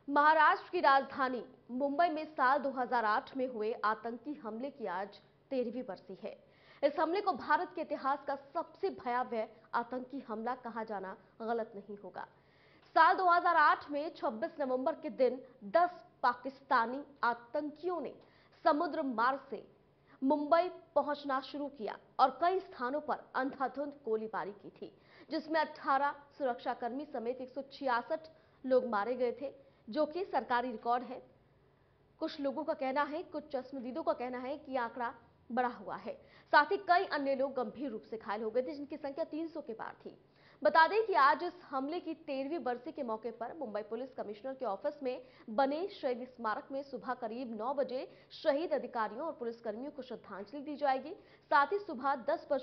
महाराष्ट्र की राजधानी मुंबई में साल 2008 में हुए आतंकी हमले की आज 13वीं बरसी है। इस हमले को भारत के इतिहास का सबसे भयावह आतंकी हमला कहा जाना गलत नहीं होगा। साल 2008 में 26 नवंबर के दिन 10 पाकिस्तानी आतंकियों ने समुद्र मार्ग से मुंबई पहुंचना शुरू किया और कई स्थानों पर अंधाधुंध गोलीबारी की थी, जिसमें 18 सुरक्षाकर्मी समेत 166 लोग मारे गए थे, जो कि सरकारी रिकॉर्ड है। कुछ लोगों का कहना है, कुछ चश्मदीदों का कहना है कि आंकड़ा बढ़ा हुआ है। साथ ही कई अन्य लोग गंभीर रूप से घायल हो गए थे, जिनकी संख्या 300 के पार थी। बता दें कि आज इस हमले की 13वीं बरसी के मौके पर मुंबई पुलिस कमिश्नर के ऑफिस में बने शहीद स्मारक में सुबह करीब 9 बजे शहीद अधिकारियों और पुलिसकर्मियों को श्रद्धांजलि दी जाएगी। साथ ही सुबह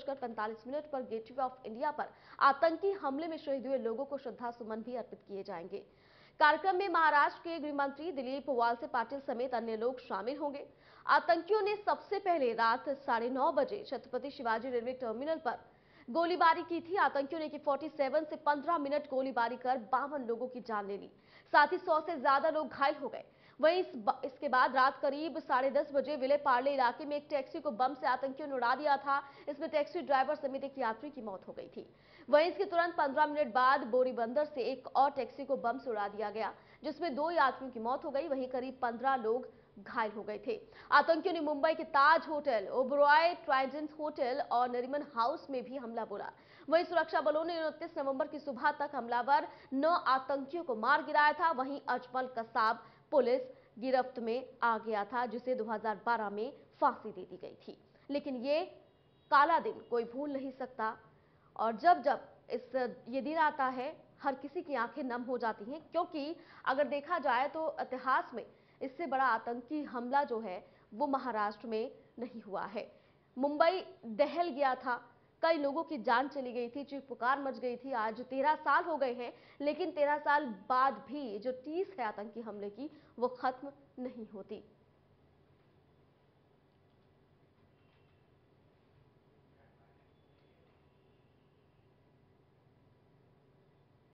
10:45 पर गेटवे ऑफ इंडिया पर आतंकी हमले में शहीद हुए लोगों को श्रद्धा सुमन भी अर्पित किए जाएंगे। कार्यक्रम में महाराष्ट्र के गृह मंत्री दिलीप वालसे पाटिल समेत अन्य लोग शामिल होंगे। आतंकियों ने सबसे पहले रात 9:30 बजे छत्रपति शिवाजी रेलवे टर्मिनल पर गोलीबारी की थी। आतंकियों ने AK-47 से 15 मिनट गोलीबारी कर 52 लोगों की जान ले ली। साथ ही 100 से ज्यादा लोग घायल हो गए। वहीं इसके बाद रात करीब 10:30 बजे विले पार्ले इलाके में एक टैक्सी को बम से आतंकियों ने उड़ा दिया था। इसमें टैक्सी ड्राइवर समेत एक यात्री की मौत हो गई थी। वहीं इसके तुरंत 15 मिनट बाद बोरीबंदर से एक और टैक्सी को बम से उड़ा दिया गया, जिसमें 2 यात्रियों की मौत हो गई। वहीं करीब 15 लोग घायल हो गए थे। आतंकियों ने मुंबई के Taj hotel, Oberoi Trident hotel और नरीमन हाउस में भी हमला बोला। वहीं सुरक्षा बलों ने 29 नवंबर की सुबह तक हमलावर 9 आतंकियों को मार गिराया था। वहीं अजमल कसाब पुलिस गिरफ्त में आ गया था, जिसे 2012 में फांसी दे दी गई थी। लेकिन ये काला दिन कोई भूल नहीं सकता और जब जब ये दिन आता है, हर किसी की आंखें नम हो जाती हैं, क्योंकि अगर देखा जाए तो इतिहास में इससे बड़ा आतंकी हमला जो है वो महाराष्ट्र में नहीं हुआ है। मुंबई दहल गया था, कई लोगों की जान चली गई थी, चीख पुकार मच गई थी। आज 13 साल हो गए हैं, लेकिन 13 साल बाद भी जो टीस है आतंकी हमले की वो खत्म नहीं होती।